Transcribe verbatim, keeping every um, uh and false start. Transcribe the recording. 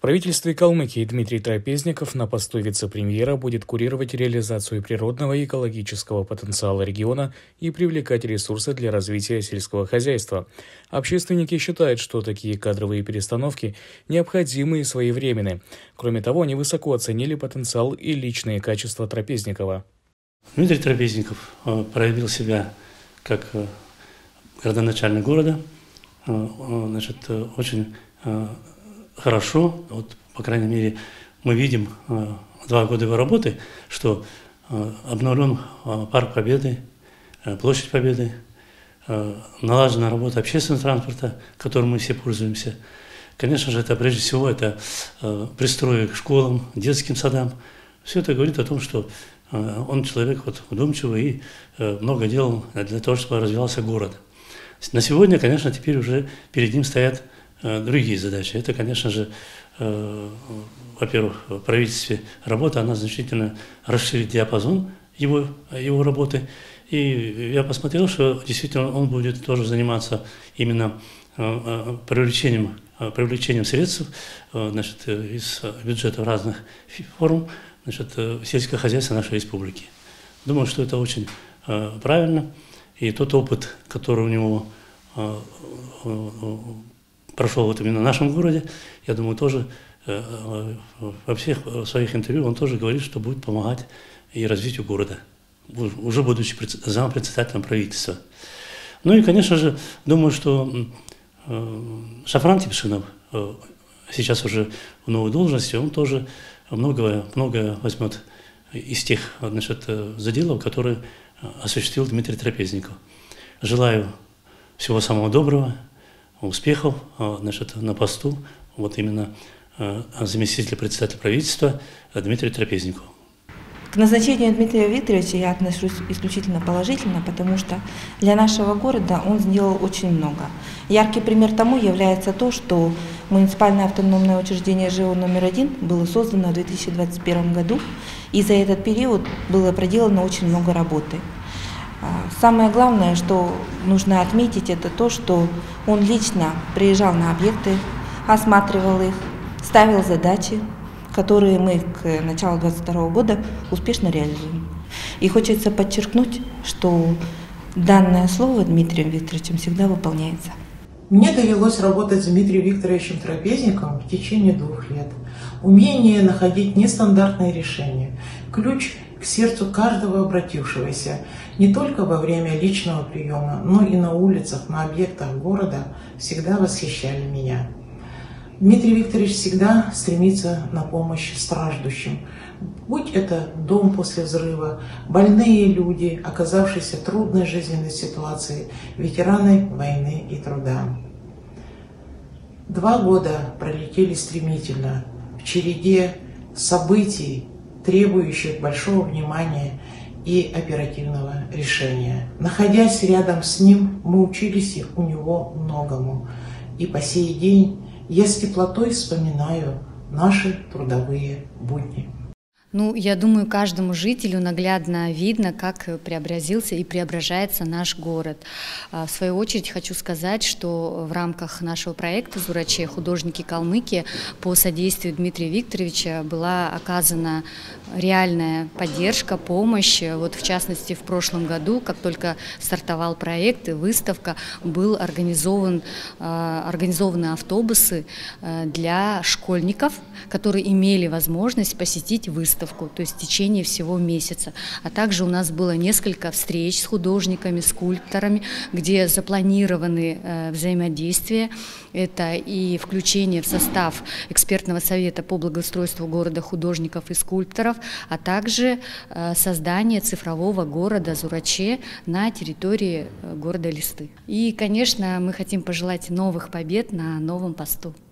правительстве Калмыкии Дмитрий Трапезников на посту вице-премьера будет курировать реализацию природного и экологического потенциала региона и привлекать ресурсы для развития сельского хозяйства. Общественники считают, что такие кадровые перестановки необходимы и своевременны. Кроме того, они высоко оценили потенциал и личные качества Трапезникова. Дмитрий Трапезников проявил себя как городоначальник города, значит, очень хорошо, вот, по крайней мере, мы видим два года его работы, что обновлен парк Победы, площадь Победы, налажена работа общественного транспорта, которым мы все пользуемся. Конечно же, это прежде всего это пристрои к школам, детским садам. Все это говорит о том, что он человек вот, вдумчивый и много делал для того, чтобы развивался город. На сегодня, конечно, теперь уже перед ним стоят другие задачи. Это, конечно же, во-первых, в правительстве работа, она значительно расширит диапазон его, его работы. И я посмотрел, что действительно он будет тоже заниматься именно привлечением, привлечением средств, значит, из бюджета разных форм, значит, сельского хозяйства нашей республики. Думаю, что это очень правильно. И тот опыт, который у него прошел вот именно в нашем городе, я думаю, тоже во всех своих интервью он тоже говорит, что будет помогать и развитию города, уже будучи зампредседателем правительства. Ну и, конечно же, думаю, что Шафран Типшинов сейчас уже в новой должности, он тоже многое, многое возьмет из тех, значит, заделов, которые осуществил Дмитрий Трапезников. Желаю всего самого доброго, успехов, значит, на посту вот именно заместителя председателя правительства Дмитрия Трапезникова. К назначению Дмитрия Викторовича я отношусь исключительно положительно, потому что для нашего города он сделал очень много. Яркий пример тому является то, что муниципальное автономное учреждение ЖЭО номер один было создано в две тысячи двадцать первом году, и за этот период было проделано очень много работы. Самое главное, что нужно отметить, это то, что он лично приезжал на объекты, осматривал их, ставил задачи, которые мы к началу две тысячи двадцать второго года успешно реализуем. И хочется подчеркнуть, что данное слово Дмитрием Викторовичем всегда выполняется. Мне довелось работать с Дмитрием Викторовичем Трапезниковым в течение двух лет. Умение находить нестандартные решения, ключ к сердцу каждого обратившегося, не только во время личного приема, но и на улицах, на объектах города, всегда восхищали меня. Дмитрий Викторович всегда стремится на помощь страждущим. Будь это дом после взрыва, больные люди, оказавшиеся в трудной жизненной ситуации, ветераны войны и труда. Два года пролетели стремительно, в череде событий, требующих большого внимания и оперативного решения. Находясь рядом с ним, мы учились у него многому. И по сей день я с теплотой вспоминаю наши трудовые будни. Ну, я думаю, каждому жителю наглядно видно, как преобразился и преображается наш город. В свою очередь хочу сказать, что в рамках нашего проекта «Зураче. Художники Калмыкии» по содействию Дмитрия Викторовича была оказана реальная поддержка, помощь. Вот в частности, в прошлом году, как только стартовал проект и выставка, был организован, организованы автобусы для школьников, которые имели возможность посетить выставку. То есть в течение всего месяца. А также у нас было несколько встреч с художниками, скульпторами, где запланированы э, взаимодействия. Это и включение в состав экспертного совета по благоустройству города художников и скульпторов, а также э, создание цифрового города Зураче на территории э, города Листы. И, конечно, мы хотим пожелать новых побед на новом посту.